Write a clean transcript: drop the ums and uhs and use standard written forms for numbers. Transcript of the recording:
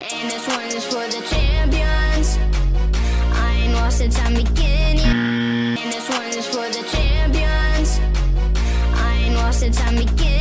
And this one is for the champions. I ain't lost since I begin, yeah. And this one is for the champions. I ain't lost since I begin.